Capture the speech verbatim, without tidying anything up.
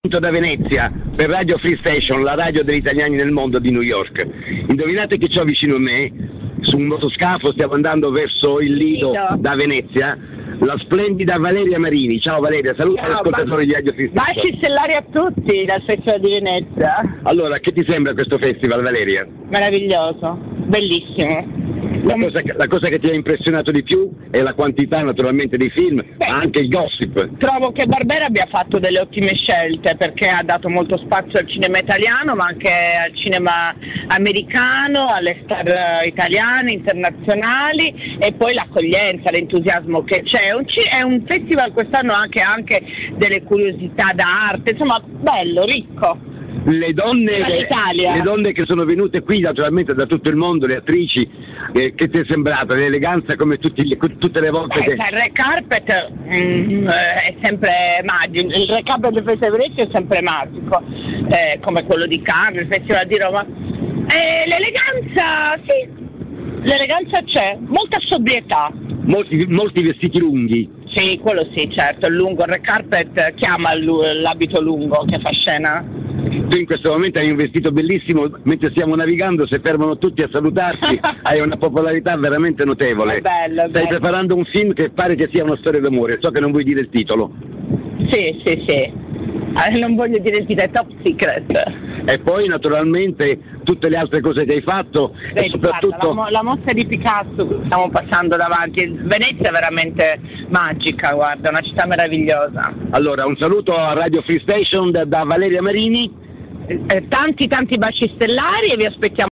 da Venezia per Radio Free Station, la radio degli italiani nel mondo di New York. Indovinate che c'ho vicino a me, su un motoscafo, stiamo andando verso il Lido da Venezia, la splendida Valeria Marini. Ciao Valeria, saluta gli ascoltatori di Radio Free Station. Baci stellari a tutti dal Festival di Venezia. Allora, che ti sembra questo festival, Valeria? Meraviglioso, bellissimo. La cosa, la cosa che ti ha impressionato di più è la quantità naturalmente dei film, Beh, ma anche il gossip. Trovo che Barbera abbia fatto delle ottime scelte, perché ha dato molto spazio al cinema italiano, ma anche al cinema americano, alle star italiane, internazionali, e poi l'accoglienza, l'entusiasmo che c'è. È un, è un festival quest'anno anche, anche delle curiosità d'arte, insomma bello, ricco. Le donne, le donne che sono venute qui naturalmente da tutto il mondo, le attrici, eh, che ti è sembrata? L'eleganza come tutti gli, tutte le volte? Beh, che... Il Red Carpet mm, è sempre magico, il Red Carpet del Festival di Venezia è sempre magico, eh, come quello di Cannes, il Festival di Roma. Eh, l'eleganza, sì, l'eleganza c'è, molta sobrietà. Molti, molti vestiti lunghi. Sì, quello sì, certo, il lungo, il Red Carpet chiama l'abito lungo che fa scena. Tu in questo momento hai un vestito bellissimo, mentre stiamo navigando, se fermano tutti a salutarci, hai una popolarità veramente notevole. È bello, è Stai bello. preparando un film che pare che sia una storia d'amore, so che non vuoi dire il titolo. Sì, sì, sì, eh, non voglio dire il titolo, è top secret. E poi naturalmente tutte le altre cose che hai fatto, Beh, e soprattutto... guarda, la, mo la mostra di Picasso che stiamo passando davanti, Venezia è veramente magica, guarda, una città meravigliosa. Allora, un saluto a Radio Free Station da, da Valeria Marini. Eh, tanti tanti baci stellari e vi aspettiamo